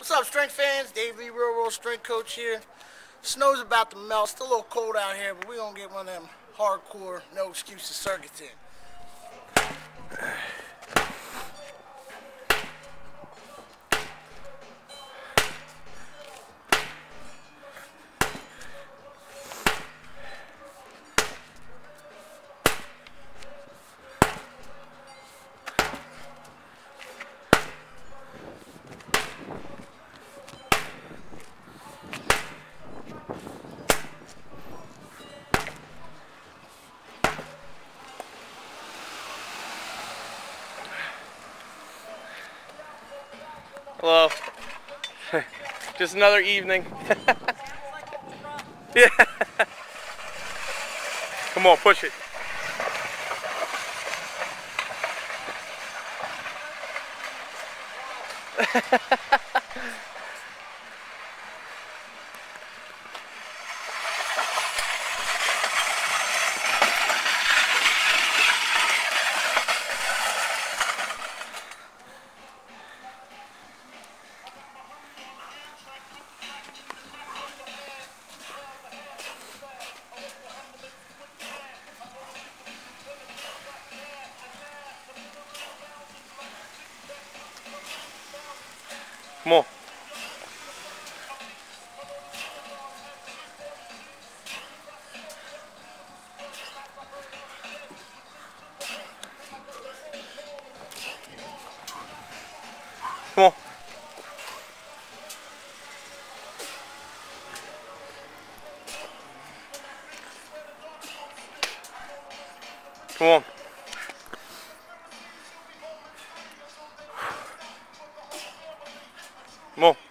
What's up, strength fans? Dave Lee, Real World Strength Coach here. Snow's about to melt. Still a little cold out here, but we're going to get one of them hardcore, no excuses circuits in. Hello. Just another evening. Yeah. Come on, push it. Come on. Come on. Come on. Come on.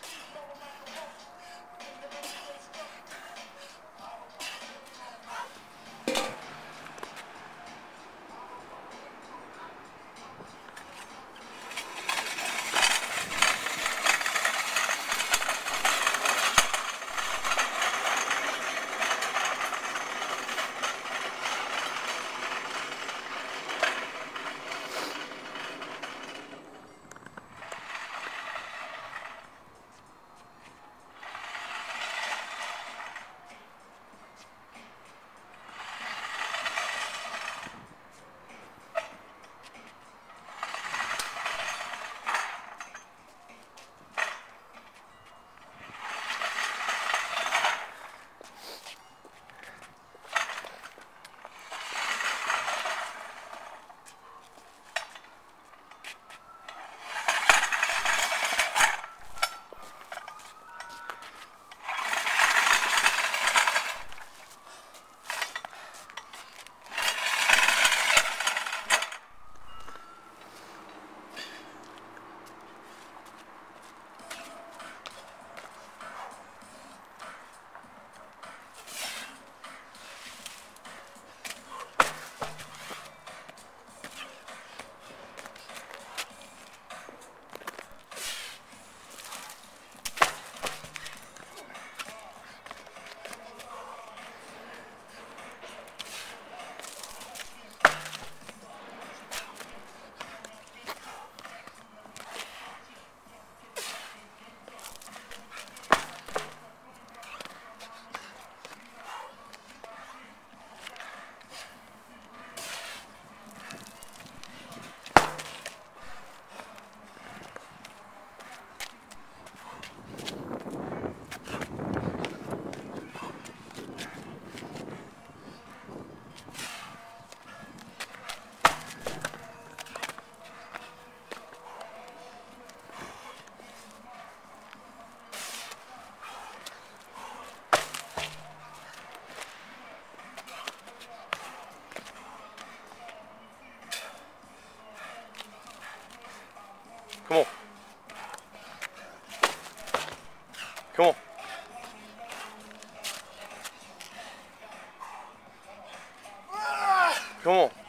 Come on. Come on. Come on.